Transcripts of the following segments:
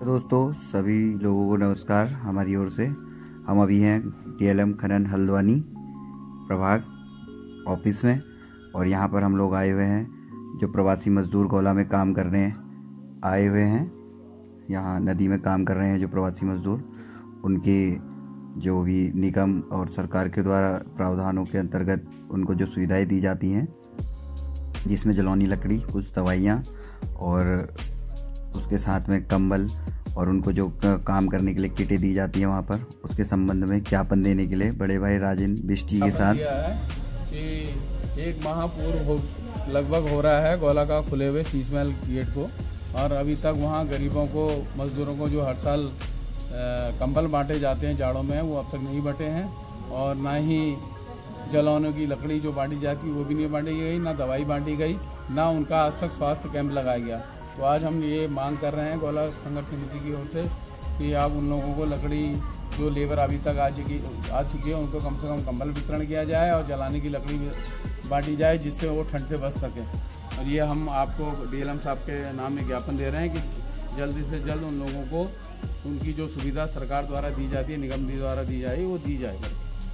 दोस्तों सभी लोगों को नमस्कार हमारी ओर से। हम अभी हैं DLM खनन हल्द्वानी प्रभाग ऑफिस में, और यहाँ पर हम लोग आए हुए हैं जो प्रवासी मजदूर गोला में काम करने आए हुए हैं। यहाँ नदी में काम कर रहे हैं जो प्रवासी मजदूर, उनके जो भी निगम और सरकार के द्वारा प्रावधानों के अंतर्गत उनको जो सुविधाएं दी जाती हैं, जिसमें जलौनी लकड़ी, कुछ दवाइयाँ और उसके साथ में कंबल और उनको जो काम करने के लिए किटें दी जाती हैं वहाँ पर, उसके संबंध में ज्ञापन देने के लिए बड़े भाई राजेंद्र बिष्ट जी के साथ कि एक माह पूर्व लगभग हो रहा है गोला का खुले हुए शीशमहल गेट को, और अभी तक वहाँ गरीबों को, मजदूरों को जो हर साल कंबल बांटे जाते हैं जाड़ों में, वो अब तक नहीं बटे हैं। और ना ही जलौनों की लकड़ी जो बांटी जाती वो भी नहीं बांटी गई, ना दवाई बांटी गई, ना उनका आज तक स्वास्थ्य कैंप लगाया गया। तो आज हम ये मांग कर रहे हैं गोला संघर्ष समिति की ओर से कि आप उन लोगों को लकड़ी जो लेबर अभी तक आ चुकी है उनको कम से कम कंबल वितरण किया जाए और जलाने की लकड़ी बांटी जाए, जिससे वो ठंड से बच सके। और ये हम आपको DLM साहब के नाम में ज्ञापन दे रहे हैं कि जल्दी से जल्द उन लोगों को उनकी जो सुविधा सरकार द्वारा दी जाती है, निगम द्वारा दी जाए, वो दी जाए।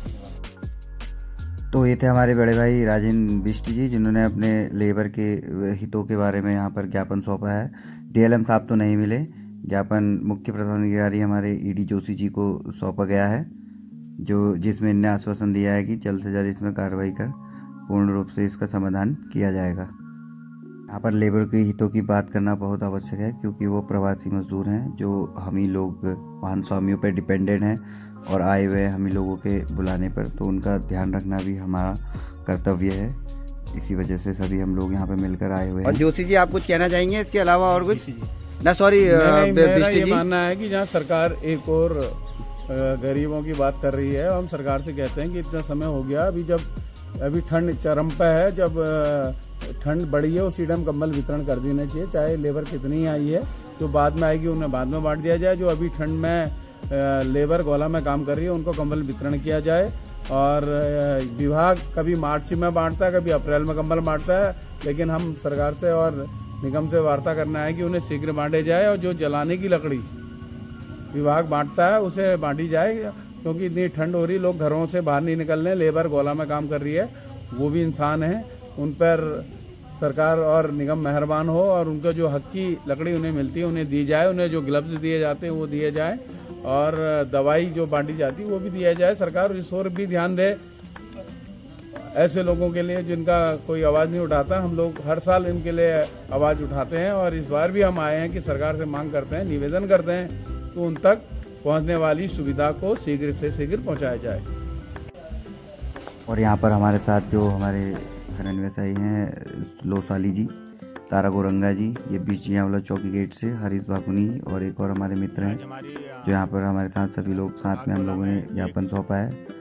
तो ये थे हमारे बड़े भाई राजेंद्र बिष्ट जी, जिन्होंने अपने लेबर के हितों के बारे में यहाँ पर ज्ञापन सौंपा है। DLM साहब तो नहीं मिले, ज्ञापन मुख्य प्रधानाधिकारी हमारे ED जोशी जी को सौंपा गया है, जिसमें इन्हें आश्वासन दिया है कि जल्द से जल्द इसमें कार्रवाई कर पूर्ण रूप से इसका समाधान किया जाएगा। यहाँ पर लेबर के हितों की बात करना बहुत आवश्यक है, क्योंकि वो प्रवासी मजदूर हैं जो हम ही लोग वाहन स्वामियों पर डिपेंडेंट हैं और आए हुए हैं हम ही लोगों के बुलाने पर, तो उनका ध्यान रखना भी हमारा कर्तव्य है। इसी वजह से सभी हम लोग यहाँ पे मिलकर आए हुए हैं। और जोशी जी, आप कुछ कहना चाहेंगे इसके अलावा और कुछ? ना सॉरी, मेरा ये मानना है कि जहाँ सरकार एक और गरीबों की बात कर रही है, हम सरकार से कहते हैं कि इतना समय हो गया, अभी ठंड चरम पे है, जब ठंड बढ़ी है उसी टाइम कंबल वितरण कर देना चाहिए, चाहे लेबर कितनी आई है, जो बाद में आएगी उन्हें बाद में बांट दिया जाए। जो अभी ठंड में लेबर गोला में काम कर रही है उनको कंबल वितरण किया जाए। और विभाग कभी मार्च में बांटता है, कभी अप्रैल में कंबल बांटता है, लेकिन हम सरकार से और निगम से वार्ता करना है कि उन्हें शीघ्र बांटे जाए, और जो जलाने की लकड़ी विभाग बांटता है उसे बांटी जाए, क्योंकि इतनी ठंड हो रही, लोग घरों से बाहर नहीं निकल रहे, लेबर गोला में काम कर रही है, वो भी इंसान है, उन पर सरकार और निगम मेहरबान हो और उनको जो हक की लकड़ी उन्हें मिलती है उन्हें दी जाए, उन्हें जो ग्लव्स दिए जाते हैं वो दिए जाए, और दवाई जो बांटी जाती है वो भी दिया जाए। सरकार इस ओर भी ध्यान दे, ऐसे लोगों के लिए जिनका कोई आवाज नहीं उठाता। हम लोग हर साल इनके लिए आवाज उठाते हैं, और इस बार भी हम आए हैं कि सरकार से मांग करते हैं, निवेदन करते हैं तो उन तक पहुंचने वाली सुविधा को शीघ्र से शीघ्र पहुंचाया जाए। और यहाँ पर हमारे साथ जो हमारे खनन व्यवसायी हैं, लोसाली जी, तारा गोरंगा जी, ये बीच वाला चौकी गेट से हरीश बाकुनी, और एक और हमारे मित्र हैं जो यहाँ पर हमारे साथ, सभी लोग साथ में हम लोगों ने ज्ञापन सौंपा है।